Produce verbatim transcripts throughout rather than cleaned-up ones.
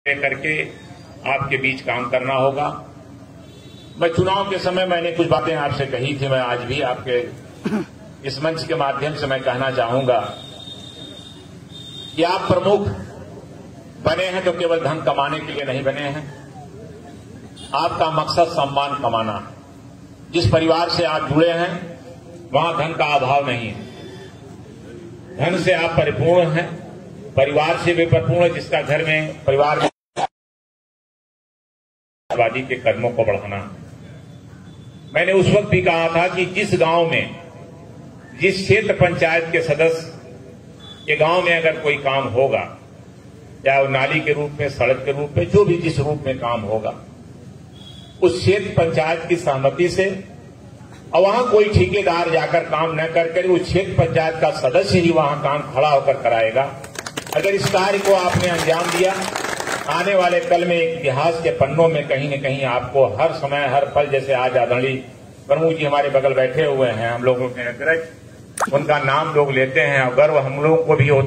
करके आपके बीच काम करना होगा। मैं चुनाव के समय मैंने कुछ बातें आपसे कही थी, मैं आज भी आपके इस मंच के माध्यम से मैं कहना चाहूंगा कि आप प्रमुख बने हैं तो केवल धन कमाने के लिए नहीं बने हैं। आपका मकसद सम्मान कमाना है। जिस परिवार से आप जुड़े हैं वहां धन का अभाव नहीं है, धन से आप परिपूर्ण हैं, परिवार से भी परिपूर्ण है। जिसका घर में परिवार में आबादी के कदमों को बढ़ाना। मैंने उस वक्त भी कहा था कि जिस गांव में, जिस क्षेत्र पंचायत के सदस्य के गांव में अगर कोई काम होगा, चाहे वो नाली के रूप में, सड़क के रूप में, जो भी जिस रूप में काम होगा, उस क्षेत्र पंचायत की सहमति से, और वहां कोई ठेकेदार जाकर काम न करके उस क्षेत्र पंचायत का सदस्य ही वहां काम खड़ा होकर कराएगा। अगर इस कार्य को आपने अंजाम दिया, आने वाले कल में इतिहास के पन्नों में कहीं न कहीं आपको हर समय हर पल, जैसे आज आदरणीय प्रमुख जी हमारे बगल बैठे हुए हैं, हम लोगों के अग्रज, उनका नाम लोग लेते हैं और गर्व हम लोगों को भी होता।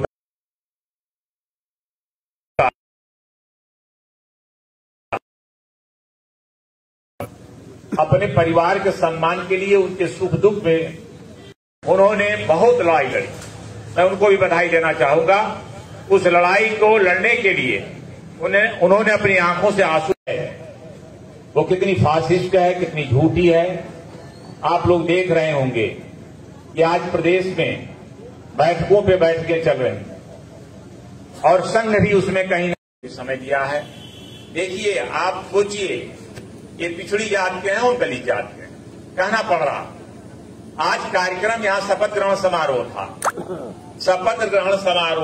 अपने परिवार के सम्मान के लिए, उनके सुख दुख में उन्होंने बहुत लड़ाई लड़ी। मैं उनको भी बधाई देना चाहूंगा। उस लड़ाई को लड़ने के लिए उन्हें उन्होंने अपनी आंखों से आंसू है, वो कितनी फासिस्ट है, कितनी झूठी है, आप लोग देख रहे होंगे कि आज प्रदेश में बैठकों पे बैठकें चल रही हैं और संघ भी उसमें कहीं न समय दिया है। देखिए, आप सोचिए, ये पिछड़ी जात के हैं और दलित जात के हैं, कहना पड़ रहा। आज कार्यक्रम यहां शपथ ग्रहण समारोह था, शपथ ग्रहण समारोह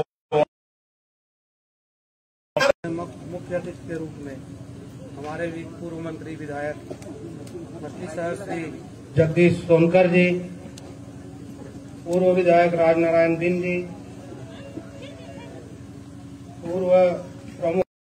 मुख्य अतिथि के रूप में हमारे भी पूर्व मंत्री विधायक मछली शहर श्री जगदीश सोनकर जी, पूर्व विधायक राजनारायण दिन जी, पूर्व